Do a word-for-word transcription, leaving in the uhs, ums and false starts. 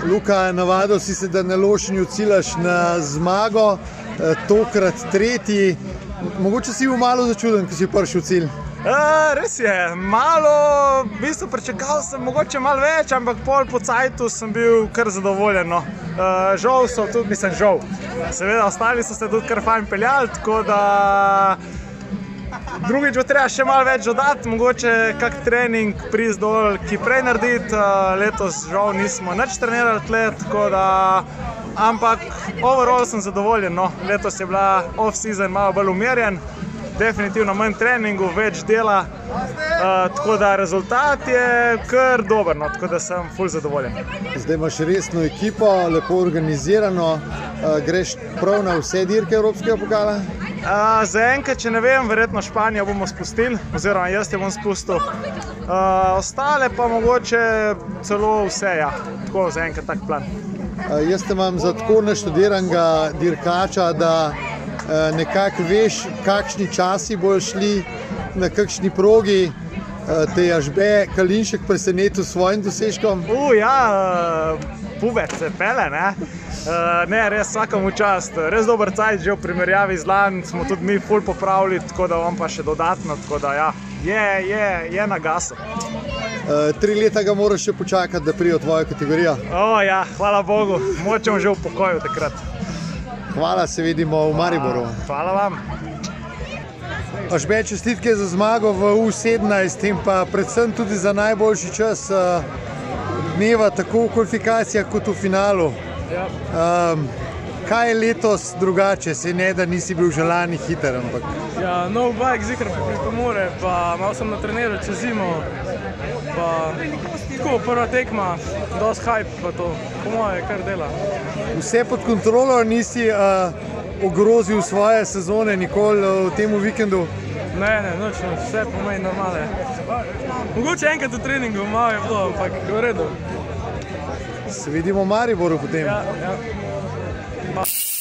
Luka, navadil si se, da na Lošinju ciljaš na zmago, tokrat tretji. Mogoče si bil malo začuden, ko si prišel v cilj? Uh, res je, malo, v bistvu pričakal sem mogoče malo več, ampak pol po cajtu sem bil kar zadovoljen. No. Uh, žal so tudi, mislim, žal. Seveda, ostali so se tudi kar fajn peljali, tako da drugič bo treba še malo več dodati, mogoče kak trening priz dol, ki prej narediti. Uh, letos žal nismo nič trenirali tle, tako da, ampak overall sem zadovoljen. No. Letos je bila off-season malo bolj umirjen. Definitivno manj treningu, več dela, uh, tako da rezultat je kar dober, no, tako da sem ful zadovoljen. Zdaj imaš resno ekipo, lepo organizirano, uh, greš prav na vse dirke Evropskega pokala? Uh, Zaenkrat, če ne vem, verjetno Španijo bomo spustili, oziroma jaz jo bom spustil. Uh, ostale pa mogoče celo vse, ja, tako zaenkrat tak plan. Uh, jaz te imam za tako naštudiranega dirkača, da nekako veš, kakšni časi bojo šli, na kakšni progi. Te je Ažbe Kalinšek presenetil s svojim dosežkom? U, ja, pubec se pele, ne? Ne, res vsakemu čast. Res dober cajt, že v primerjavi z lani smo tudi mi ful popravili, tako da vam pa še dodatno, tako da ja, je, je, je na gasu. Tri leta ga moraš še počakati, da prije v tvojo kategorijo? O, ja, hvala Bogu, močem že v pokoju takrat. Hvala, se vidimo v Mariboru. Hvala vam. Ažbe, čestitke za zmago v U sedemnajst in pa predvsem tudi za najboljši čas dneva, tako v kvalifikacijah kot v finalu. Ja. Um, kaj je letos drugače? Se ne, da nisi bil želani hiter, ampak... Ja, nov bike zikr pripomore, pa malo sem natreniral čez zimo, pa tako prva tekma, dosti hype pa to, po moje kar dela. Vse pod kontrolo, nisi uh, ogrozil svoje sezone nikoli v tem vikendu? Ne, ne, noč, noč, vse po meni normale. Mogoče enkrat v treningu malo je bilo, ampak v redu. Se vidimo v Mariboru potem. Ja, ja.